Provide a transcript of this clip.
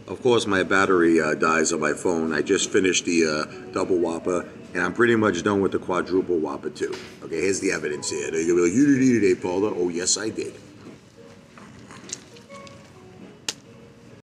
Of course, my battery dies on my phone. I just finished the double Whopper, and I'm pretty much done with the quadruple Whopper too. Okay, here's the evidence here. They're gonna be like, you didn't eat it, Apefather. Oh, yes, I did.